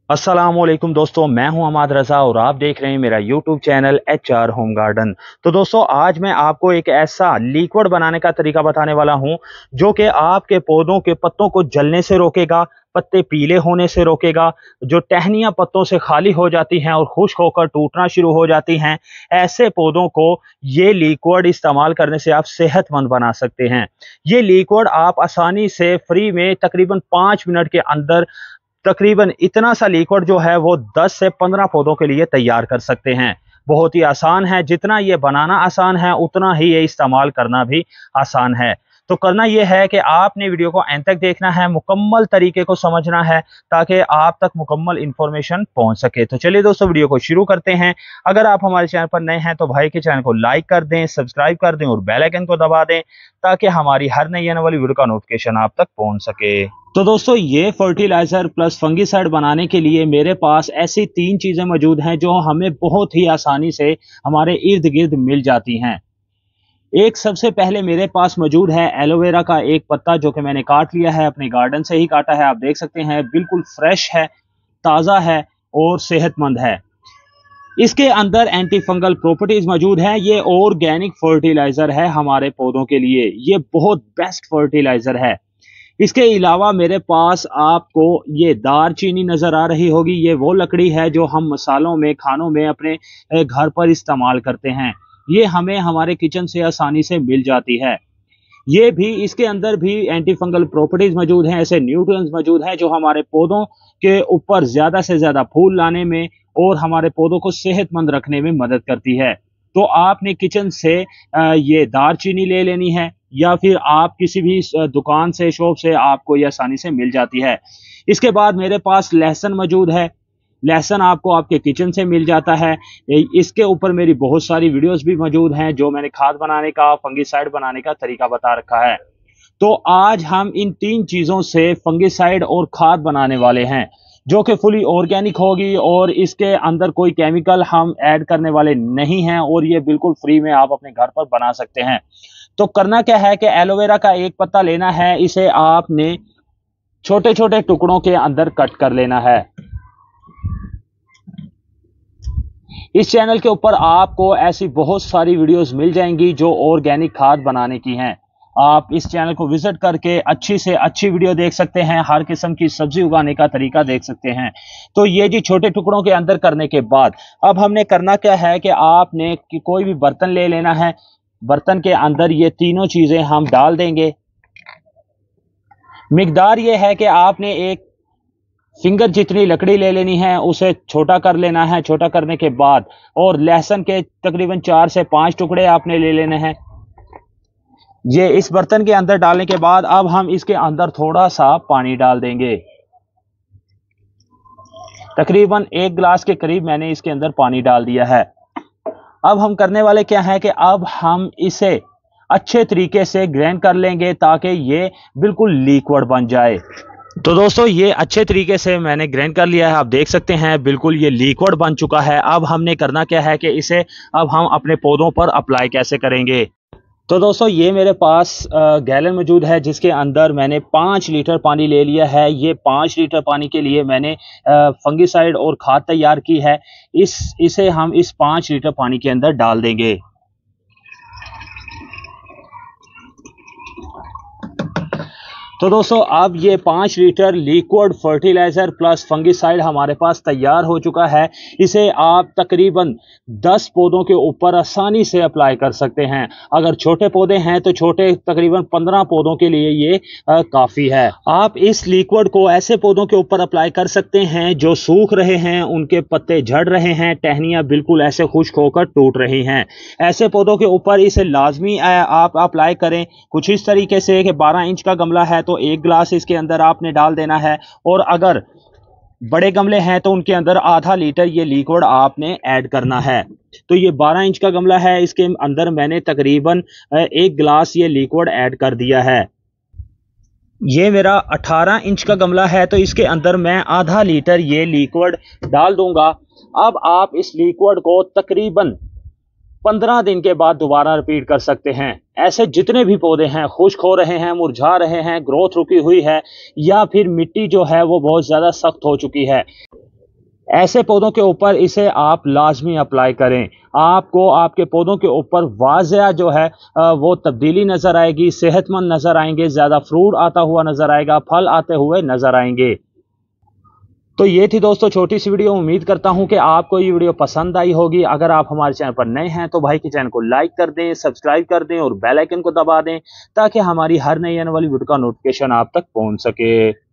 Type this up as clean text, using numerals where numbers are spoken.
अस्सलामुअलैकुम दोस्तों, मैं हूं अहमद रज़ा और आप देख रहे हैं मेरा YouTube channel HR home garden. तो दोस्तों, आज मैं आपको एक ऐसा लिक्विड बनाने का तरीका बताने वाला हूं जो कि आपके पौधों के पत्तों को जलने से रोकेगा, पत्ते पीले होने से रोकेगा, जो टहनियां पत्तों से खाली हो जाती हैं और खुश्क होकर टूटना शुरू हो जाती हैं, ऐसे पौधों को ये लिक्विड इस्तेमाल करने से आप सेहतमंद बना सकते हैं। ये लिक्विड आप आसानी से फ्री में तकरीबन 5 मिनट के अंदर तकरीबन इतना सा लिक्विड जो है वो 10 से 15 पौधों के लिए तैयार कर सकते हैं। बहुत ही आसान है, जितना ये बनाना आसान है उतना ही ये इस्तेमाल करना भी आसान है। तो करना ये है कि आपने वीडियो को अंत तक देखना है, मुकम्मल तरीके को समझना है ताकि आप तक मुकम्मल इंफॉर्मेशन पहुंच सके। तो चलिए दोस्तों, वीडियो को शुरू करते हैं। अगर आप हमारे चैनल पर नए हैं तो भाई के चैनल को लाइक कर दें, सब्सक्राइब कर दें और बेल आइकन को दबा दें ताकि हमारी हर नई आने वाली वीडियो का नोटिफिकेशन आप तक पहुंच सके। तो दोस्तों, ये फर्टिलाइजर प्लस फंगिसाइड बनाने के लिए मेरे पास ऐसी 3 चीजें मौजूद हैं जो हमें बहुत ही आसानी से हमारे इर्द गिर्द मिल जाती हैं। एक सबसे पहले मेरे पास मौजूद है एलोवेरा का एक पत्ता जो कि मैंने काट लिया है, अपने गार्डन से ही काटा है। आप देख सकते हैं बिल्कुल फ्रेश है, ताज़ा है और सेहतमंद है। इसके अंदर एंटी फंगल प्रॉपर्टीज मौजूद है। ये ऑर्गेनिक फर्टिलाइजर है हमारे पौधों के लिए, ये बहुत बेस्ट फर्टिलाइजर है। इसके अलावा मेरे पास आपको ये दारचीनी नजर आ रही होगी। ये वो लकड़ी है जो हम मसालों में, खानों में अपने घर पर इस्तेमाल करते हैं। ये हमें हमारे किचन से आसानी से मिल जाती है। ये भी, इसके अंदर भी एंटी फंगल प्रॉपर्टीज मौजूद हैं, ऐसे न्यूट्रिएंट्स मौजूद हैं जो हमारे पौधों के ऊपर ज्यादा से ज्यादा फूल लाने में और हमारे पौधों को सेहतमंद रखने में मदद करती है। तो आपने किचन से ये दारचीनी ले लेनी है या फिर आप किसी भी दुकान से, शॉप से आपको ये आसानी से मिल जाती है। इसके बाद मेरे पास लहसुन मौजूद है। लहसुन आपको आपके किचन से मिल जाता है। इसके ऊपर मेरी बहुत सारी वीडियोस भी मौजूद हैं जो मैंने खाद बनाने का, फंगिसाइड बनाने का तरीका बता रखा है। तो आज हम इन 3 चीजों से फंगिसाइड और खाद बनाने वाले हैं जो कि फुली ऑर्गेनिक होगी और इसके अंदर कोई केमिकल हम ऐड करने वाले नहीं हैं और ये बिल्कुल फ्री में आप अपने घर पर बना सकते हैं। तो करना क्या है कि एलोवेरा का एक पत्ता लेना है, इसे आपने छोटे छोटे टुकड़ों के अंदर कट कर लेना है। इस चैनल के ऊपर आपको ऐसी बहुत सारी वीडियोस मिल जाएंगी जो ऑर्गेनिक खाद बनाने की हैं। आप इस चैनल को विजिट करके अच्छी से अच्छी वीडियो देख सकते हैं, हर किस्म की सब्जी उगाने का तरीका देख सकते हैं। तो ये जी छोटे टुकड़ों के अंदर करने के बाद अब हमने करना क्या है कि आपने कोई भी बर्तन ले लेना है। बर्तन के अंदर ये तीनों चीजें हम डाल देंगे। मिकदार ये है कि आपने एक फिंगर जितनी लकड़ी ले लेनी है, उसे छोटा कर लेना है। छोटा करने के बाद और लहसुन के तकरीबन 4 से 5 टुकड़े आपने ले लेने हैं। ये इस बर्तन के अंदर डालने के बाद अब हम इसके अंदर थोड़ा सा पानी डाल देंगे। तकरीबन 1 गिलास के करीब मैंने इसके अंदर पानी डाल दिया है। अब हम करने वाले क्या है कि अब हम इसे अच्छे तरीके से ग्राइंड कर लेंगे ताकि ये बिल्कुल लिक्विड बन जाए। तो दोस्तों, ये अच्छे तरीके से मैंने ग्राइंड कर लिया है। आप देख सकते हैं बिल्कुल ये लिक्विड बन चुका है। अब हमने करना क्या है कि इसे अब हम अपने पौधों पर अप्लाई कैसे करेंगे। तो दोस्तों, ये मेरे पास गैलन मौजूद है जिसके अंदर मैंने 5 लीटर पानी ले लिया है। ये 5 लीटर पानी के लिए मैंने फंगिसाइड और खाद तैयार की है। इसे हम इस 5 लीटर पानी के अंदर डाल देंगे। तो दोस्तों, अब ये 5 litre liquid fertiliser plus fungicide हमारे पास तैयार हो चुका है। इसे आप तकरीबन 10 पौधों के ऊपर आसानी से अप्लाई कर सकते हैं। अगर छोटे पौधे हैं तो छोटे तकरीबन 15 पौधों के लिए ये काफ़ी है। आप इस लिक्विड को ऐसे पौधों के ऊपर अप्लाई कर सकते हैं जो सूख रहे हैं, उनके पत्ते झड़ रहे हैं, टहनियाँ बिल्कुल ऐसे खुश्क होकर टूट रही हैं। ऐसे पौधों के ऊपर इसे लाजमी आप अप्लाई करें कुछ इस तरीके से कि 12 इंच का गमला है तो 1 गिलास इसके अंदर आपने डाल देना है, और अगर बड़े गमले हैं तो उनके अंदर आधा लीटर ये लिक्विड आपने ऐड करना है। तो ये 12 इंच का गमला है, इसके अंदर मैंने तकरीबन 1 गिलास ये लिक्विड ऐड कर दिया है। ये मेरा 18 इंच का गमला है तो इसके अंदर मैं आधा लीटर ये लिक्विड डाल दूंगा। अब आप इस लिक्विड को तकरीबन 15 दिन के बाद दोबारा रिपीट कर सकते हैं। ऐसे जितने भी पौधे हैं, खुश्क हो रहे हैं, मुरझा रहे हैं, ग्रोथ रुकी हुई है, या फिर मिट्टी जो है वो बहुत ज़्यादा सख्त हो चुकी है, ऐसे पौधों के ऊपर इसे आप लाजमी अप्लाई करें। आपको आपके पौधों के ऊपर वाज़ह जो है वो तब्दीली नज़र आएगी, सेहतमंद नज़र आएंगे, ज़्यादा फ्रूट आता हुआ नज़र आएगा, फल आते हुए नज़र आएंगे। तो ये थी दोस्तों छोटी सी वीडियो। उम्मीद करता हूं कि आपको ये वीडियो पसंद आई होगी। अगर आप हमारे चैनल पर नए हैं तो भाई के चैनल को लाइक कर दें, सब्सक्राइब कर दें और बेल आइकन को दबा दें ताकि हमारी हर नई आने वाली वीडियो का नोटिफिकेशन आप तक पहुंच सके।